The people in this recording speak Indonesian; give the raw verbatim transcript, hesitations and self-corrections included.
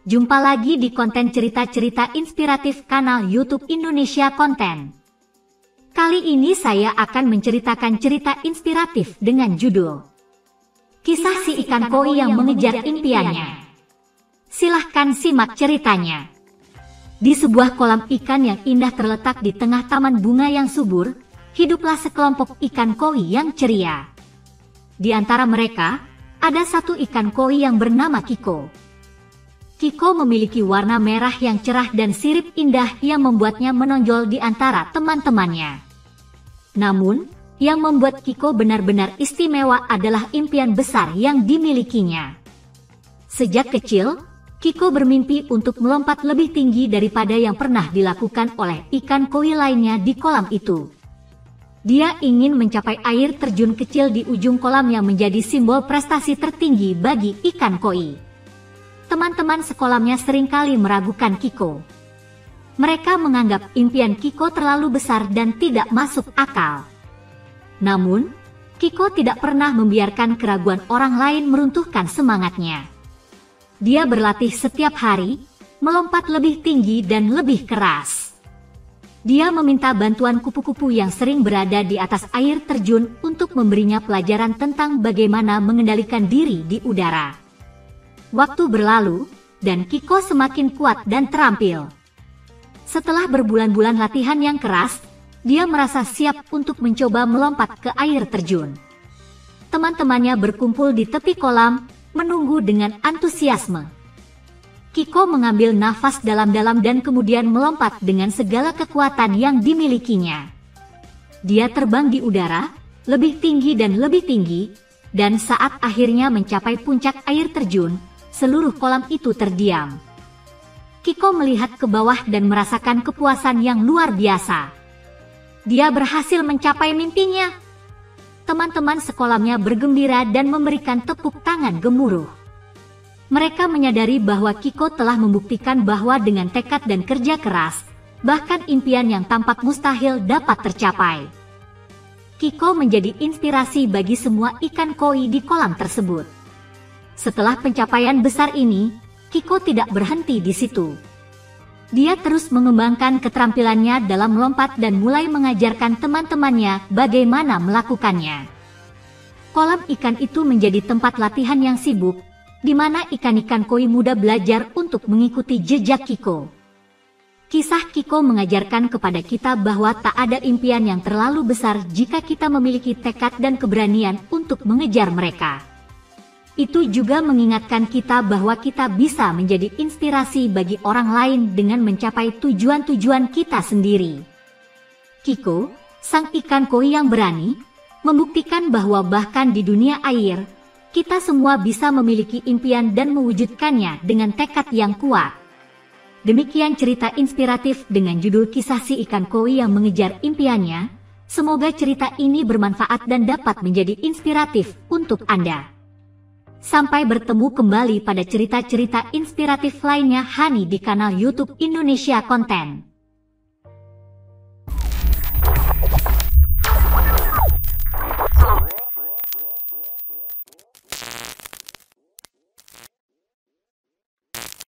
Jumpa lagi di konten cerita-cerita inspiratif kanal YouTube Indonesia Konten. Kali ini saya akan menceritakan cerita inspiratif dengan judul Kisah si ikan koi yang mengejar impiannya. Silahkan simak ceritanya. Di sebuah kolam ikan yang indah terletak di tengah taman bunga yang subur, hiduplah sekelompok ikan koi yang ceria. Di antara mereka, ada satu ikan koi yang bernama Kiko. Kiko memiliki warna merah yang cerah dan sirip indah yang membuatnya menonjol di antara teman-temannya. Namun, yang membuat Kiko benar-benar istimewa adalah impian besar yang dimilikinya. Sejak kecil, Kiko bermimpi untuk melompat lebih tinggi daripada yang pernah dilakukan oleh ikan koi lainnya di kolam itu. Dia ingin mencapai air terjun kecil di ujung kolam yang menjadi simbol prestasi tertinggi bagi ikan koi. Teman-teman sekolahnya seringkali meragukan Kiko. Mereka menganggap impian Kiko terlalu besar dan tidak masuk akal. Namun, Kiko tidak pernah membiarkan keraguan orang lain meruntuhkan semangatnya. Dia berlatih setiap hari, melompat lebih tinggi dan lebih keras. Dia meminta bantuan kupu-kupu yang sering berada di atas air terjun untuk memberinya pelajaran tentang bagaimana mengendalikan diri di udara. Waktu berlalu, dan Kiko semakin kuat dan terampil. Setelah berbulan-bulan latihan yang keras, dia merasa siap untuk mencoba melompat ke air terjun. Teman-temannya berkumpul di tepi kolam, menunggu dengan antusiasme. Kiko mengambil nafas dalam-dalam dan kemudian melompat dengan segala kekuatan yang dimilikinya. Dia terbang di udara, lebih tinggi dan lebih tinggi, dan saat akhirnya mencapai puncak air terjun, seluruh kolam itu terdiam. Kiko melihat ke bawah dan merasakan kepuasan yang luar biasa. Dia berhasil mencapai mimpinya. Teman-teman sekolahnya bergembira dan memberikan tepuk tangan gemuruh. Mereka menyadari bahwa Kiko telah membuktikan bahwa dengan tekad dan kerja keras, bahkan impian yang tampak mustahil dapat tercapai. Kiko menjadi inspirasi bagi semua ikan koi di kolam tersebut. Setelah pencapaian besar ini, Kiko tidak berhenti di situ. Dia terus mengembangkan keterampilannya dalam melompat dan mulai mengajarkan teman-temannya bagaimana melakukannya. Kolam ikan itu menjadi tempat latihan yang sibuk, di mana ikan-ikan koi muda belajar untuk mengikuti jejak Kiko. Kisah Kiko mengajarkan kepada kita bahwa tak ada impian yang terlalu besar jika kita memiliki tekad dan keberanian untuk mengejar mereka. Itu juga mengingatkan kita bahwa kita bisa menjadi inspirasi bagi orang lain dengan mencapai tujuan-tujuan kita sendiri. Kiko, sang ikan koi yang berani, membuktikan bahwa bahkan di dunia air, kita semua bisa memiliki impian dan mewujudkannya dengan tekad yang kuat. Demikian cerita inspiratif dengan judul Kisah si ikan koi yang mengejar impiannya. Semoga cerita ini bermanfaat dan dapat menjadi inspiratif untuk Anda. Sampai bertemu kembali pada cerita-cerita inspiratif lainnya hanya di kanal YouTube Indonesia Konten.